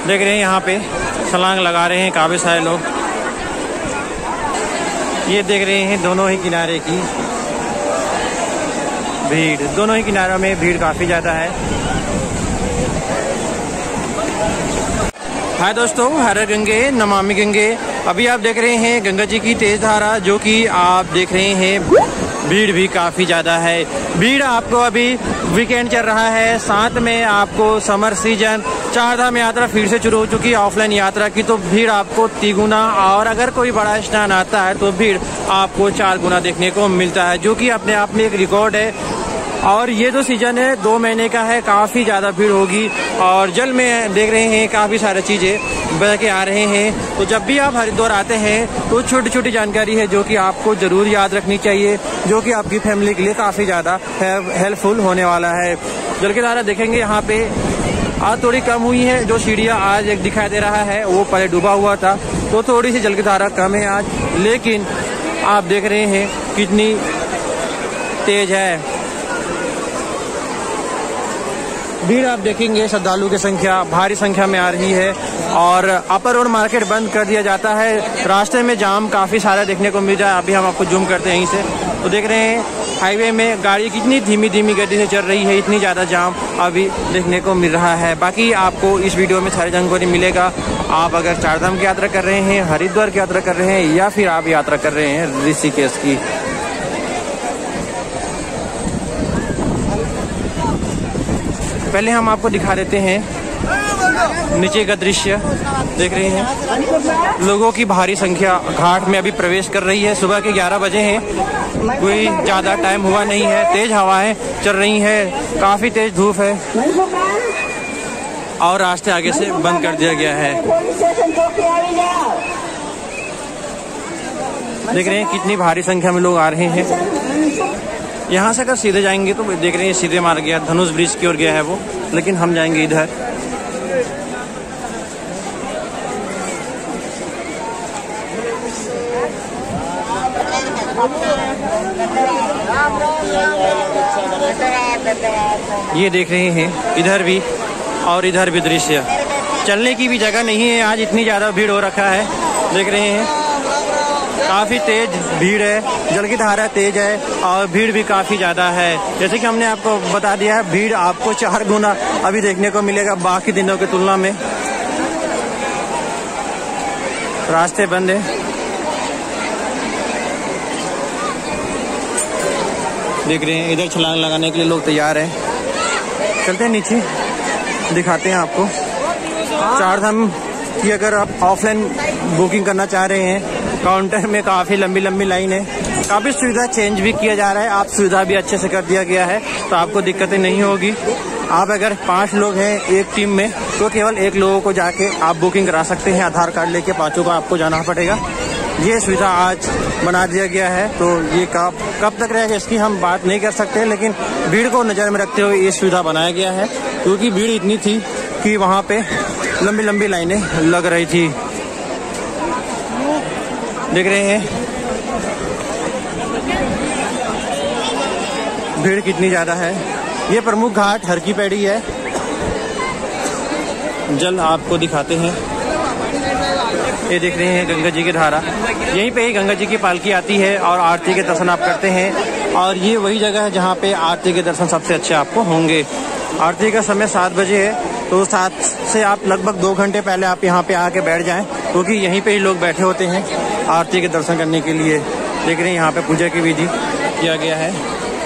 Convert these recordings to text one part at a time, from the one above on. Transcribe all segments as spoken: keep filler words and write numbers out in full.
देख रहे हैं यहाँ पे छलांग लगा रहे हैं काफ़ी सारे लोग। ये देख रहे हैं दोनों ही किनारे की भीड़, दोनों ही किनारों में भीड़ काफ़ी ज़्यादा है। हाय दोस्तों, हर गंगे नमामि गंगे। अभी आप देख रहे हैं गंगा जी की तेज धारा, जो कि आप देख रहे हैं भीड़ भी काफ़ी ज़्यादा है। भीड़ आपको अभी वीकेंड चल रहा है, साथ में आपको समर सीजन, चार धाम यात्रा फिर से शुरू हो चुकी है ऑफलाइन यात्रा की, तो भीड़ आपको तिगुना, और अगर कोई बड़ा स्नान आता है तो भीड़ आपको चार गुना देखने को मिलता है, जो कि अपने आप में एक रिकॉर्ड है। और ये जो सीजन है दो महीने का है, काफ़ी ज़्यादा भीड़ होगी। और जल में देख रहे हैं काफ़ी सारी चीज़ें बह के आ रहे हैं। तो जब भी आप हरिद्वार आते हैं तो छोटी छोटी जानकारी है जो कि आपको ज़रूर याद रखनी चाहिए, जो कि आपकी फैमिली के लिए काफ़ी ज़्यादा हेल्पफुल होने वाला है। जल की धारा देखेंगे यहाँ पे आज थोड़ी कम हुई है, जो सीढ़ियाँ आज एक दिखाई दे रहा है वो पहले डूबा हुआ था, तो थोड़ी सी जल की धारा कम है आज, लेकिन आप देख रहे हैं कितनी तेज है भीड़। आप देखेंगे श्रद्धालु की संख्या भारी संख्या में आ रही है। और अपर रोड मार्केट बंद कर दिया जाता है, रास्ते में जाम काफ़ी सारा देखने को मिल जाए। अभी हम आपको जूम करते हैं यहीं से, तो देख रहे हैं हाईवे में गाड़ी कितनी धीमी धीमी गति से चल रही है, इतनी ज़्यादा जाम अभी देखने को मिल रहा है। बाकी आपको इस वीडियो में सारी जानकारी मिलेगा। आप अगर चारधाम की यात्रा कर रहे हैं, हरिद्वार की यात्रा कर रहे हैं, या फिर आप यात्रा कर रहे हैं ऋषिकेश की। पहले हम आपको दिखा देते हैं नीचे का दृश्य। देख रहे हैं लोगों की भारी संख्या घाट में अभी प्रवेश कर रही है। सुबह के ग्यारह बजे हैं, कोई ज़्यादा टाइम हुआ नहीं है। तेज हवाएं चल रही हैं, काफ़ी तेज धूप है, और रास्ते आगे से बंद कर दिया गया है। देख रहे हैं कितनी भारी संख्या में लोग आ रहे हैं। यहाँ से अगर सीधे जाएंगे तो देख रहे हैं सीधे मार्ग गया, धनुष ब्रिज की ओर गया है वो, लेकिन हम जाएंगे इधर। ये देख रहे हैं इधर भी और इधर भी दृश्य, चलने की भी जगह नहीं है, आज इतनी ज़्यादा भीड़ हो रखा है। देख रहे हैं काफ़ी तेज भीड़ है, जल की धारा तेज है और भीड़ भी काफ़ी ज़्यादा है। जैसे कि हमने आपको बता दिया है, भीड़ आपको चार गुना अभी देखने को मिलेगा बाकी दिनों की तुलना में। रास्ते बंद है, देख रहे हैं इधर छलांग लगाने के लिए लोग तैयार हैं। चलते हैं नीचे, दिखाते हैं आपको चारधाम की। अगर आप ऑफलाइन बुकिंग करना चाह रहे हैं, काउंटर में काफ़ी लंबी लंबी लाइन है, काफ़ी सुविधा चेंज भी किया जा रहा है, आप सुविधा भी अच्छे से कर दिया गया है, तो आपको दिक्कतें नहीं होगी। आप अगर पाँच लोग हैं एक टीम में, तो केवल एक लोगों को जाके आप बुकिंग करा सकते हैं। आधार कार्ड लेके पाँचों को आपको जाना पड़ेगा। ये सुविधा आज बना दिया गया है, तो ये कब कब तक रहेगा इसकी हम बात नहीं कर सकते, लेकिन भीड़ को नज़र में रखते हुए ये सुविधा बनाया गया है, क्योंकि भीड़ इतनी थी कि वहाँ पे लंबी लंबी लाइनें लग रही थी। देख रहे हैं भीड़ कितनी ज़्यादा है। ये प्रमुख घाट हर की पैड़ी है। जल आपको दिखाते हैं, ये देख रहे हैं गंगा जी की धारा, यहीं पे ही गंगा जी की पालकी आती है और आरती के दर्शन आप करते हैं। और ये वही जगह है जहाँ पे आरती के दर्शन सबसे अच्छे आपको होंगे। आरती का समय सात बजे है, तो सात से आप लगभग दो घंटे पहले आप यहाँ पे आके बैठ जाएं, क्योंकि यहीं पे ही लोग बैठे होते हैं आरती के दर्शन करने के लिए। देख रहे हैं यहाँ पे पूजा की विधि किया गया है।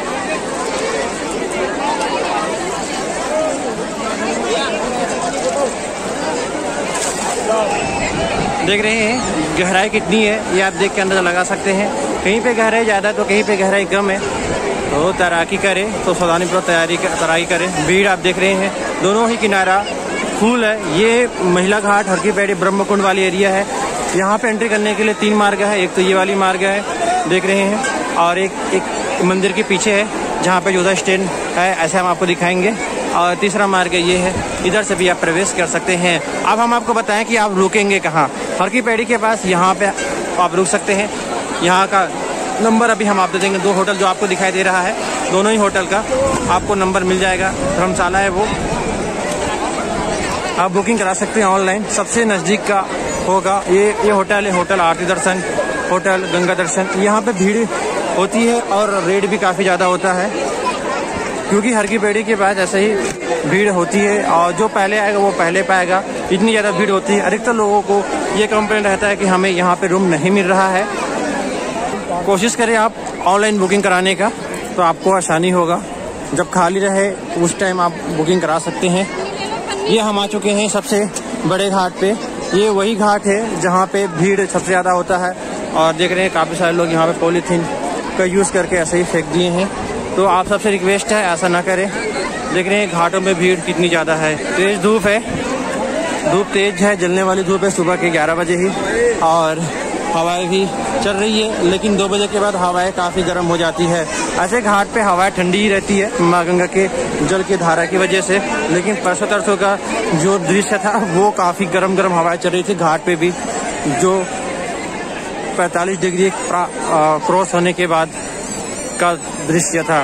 देख रहे हैं गहराई कितनी है, ये आप देख के अंदाजा लगा सकते हैं। कहीं पे गहराई ज़्यादा तो कहीं पे गहराई कम है, तो तैराकी करें तो सावधानीपूर्वक तैयारी तैराकी करें। भीड़ आप देख रहे हैं, दोनों ही किनारा फूल है। ये महिला घाट हर की पैड़ी ब्रह्मकुंड वाली एरिया है। यहाँ पे एंट्री करने के लिए तीन मार्ग है, एक तो ये वाली मार्ग है देख रहे हैं, और एक एक मंदिर के पीछे है जहाँ पे योदा स्टैंड है, ऐसे हम आपको दिखाएंगे। और तीसरा मार्ग ये है, इधर से भी आप प्रवेश कर सकते हैं। अब हम आपको बताएं कि आप रुकेंगे कहाँ। हर की पैड़ी के पास यहाँ पे आप रुक सकते हैं। यहाँ का नंबर अभी हम आप दे देंगे। दो होटल जो आपको दिखाई दे रहा है, दोनों ही होटल का आपको नंबर मिल जाएगा। धर्मशाला है वो, आप बुकिंग करा सकते हैं ऑनलाइन। सबसे नज़दीक का होगा ये ये होटल है, होटल आरती दर्शन, होटल गंगा दर्शन। यहाँ पे भीड़ होती है और रेट भी काफ़ी ज़्यादा होता है, क्योंकि हर की पेड़ी के बाद ऐसे ही भीड़ होती है और जो पहले आएगा वो पहले पाएगा। इतनी ज़्यादा भीड़ होती है। अधिकतर लोगों को ये कंप्लेंट रहता है कि हमें यहाँ पे रूम नहीं मिल रहा है। कोशिश करें आप ऑनलाइन बुकिंग कराने का, तो आपको आसानी होगा। जब खाली रहे उस टाइम आप बुकिंग करा सकते हैं। ये हम आ चुके हैं सबसे बड़े घाट पे। ये वही घाट है जहाँ पे भीड़ सबसे ज़्यादा होता है। और देख रहे हैं काफ़ी सारे लोग यहाँ पे पॉलीथीन का यूज़ करके ऐसे ही फेंक दिए हैं। तो आप सबसे रिक्वेस्ट है ऐसा ना करें। देख रहे हैं घाटों में भीड़ कितनी ज़्यादा है। तेज़ धूप है, धूप तेज़ है, जलने वाली धूप है सुबह के ग्यारह बजे ही। और हवाएं भी चल रही है, लेकिन दो बजे के बाद हवाएं काफ़ी गर्म हो जाती है। ऐसे घाट पे हवाएं ठंडी ही रहती है माँ गंगा के जल की धारा की वजह से। लेकिन परसों तरसों का जो दृश्य था वो काफ़ी गर्म गर्म हवाएं चल रही थी घाट पे भी, जो पैंतालीस डिग्री क्रॉस होने के बाद का दृश्य था।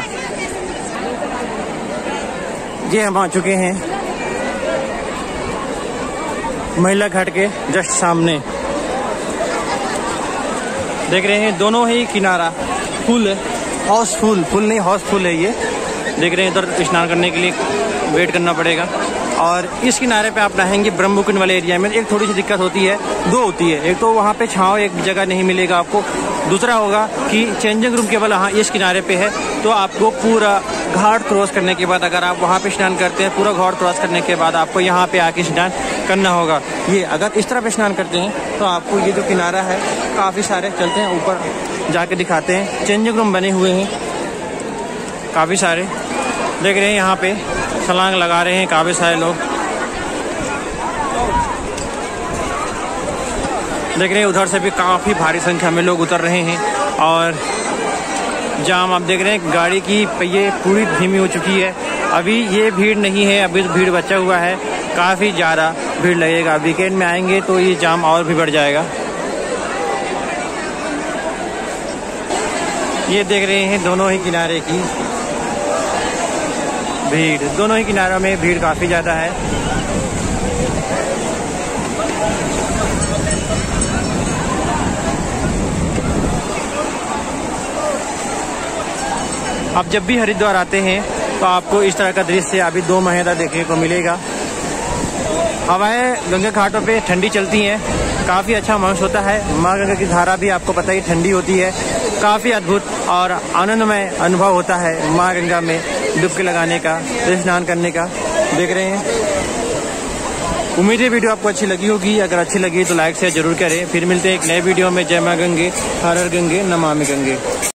ये हम आ चुके हैं महिला घाट के जस्ट सामने। देख रहे हैं दोनों ही किनारा फुल है, हाउसफुल, फुल नहीं हाउसफुल है। ये देख रहे हैं इधर स्नान करने के लिए वेट करना पड़ेगा। और इस किनारे पे आप रहेंगे ब्रह्मकुंड वाले एरिया में, एक थोड़ी सी दिक्कत होती है, दो होती है। एक तो वहाँ पे छाँव एक जगह नहीं मिलेगा आपको, दूसरा होगा कि चेंजिंग रूम केवल हाँ इस किनारे पे है। तो आपको पूरा घाट क्रॉस करने के बाद अगर आप वहाँ पे स्नान करते हैं, पूरा घाट क्रॉस करने के बाद आपको यहाँ पे आके स्नान करना होगा। ये अगर इस तरह पे स्नान करते हैं तो आपको ये जो किनारा है काफ़ी सारे चलते हैं, ऊपर जाके दिखाते हैं। चेंजिंग रूम बने हुए हैं काफ़ी सारे। देख रहे हैं यहाँ पे छलांग लगा रहे हैं काफ़ी सारे लोग। देख रहे हैं उधर से भी काफ़ी भारी संख्या में लोग उतर रहे हैं। और जाम आप देख रहे हैं, गाड़ी की पहिए पूरी धीमी हो चुकी है। अभी ये भीड़ नहीं है, अभी भीड़ बचा हुआ है, काफ़ी ज़्यादा भीड़ लगेगा। वीकेंड में आएंगे तो ये जाम और भी बढ़ जाएगा। ये देख रहे हैं दोनों ही किनारे की भीड़, दोनों ही किनारों में भीड़ काफ़ी ज़्यादा है। आप जब भी हरिद्वार आते हैं तो आपको इस तरह का दृश्य अभी दो महीना देखने को मिलेगा। हवाएं गंगा घाटों पे ठंडी चलती हैं, काफ़ी अच्छा महसूस होता है। माँ गंगा की धारा भी आपको पता ही ठंडी होती है। काफ़ी अद्भुत और आनंदमय अनुभव होता है माँ गंगा में डुबकी लगाने का, स्नान करने का। देख रहे हैं, उम्मीद है वीडियो आपको अच्छी लगी होगी। अगर अच्छी लगी तो लाइक शेयर जरूर करें। फिर मिलते हैं एक नए वीडियो में। जय माँ गंगे, हर हर गंगे, नमामि गंगे।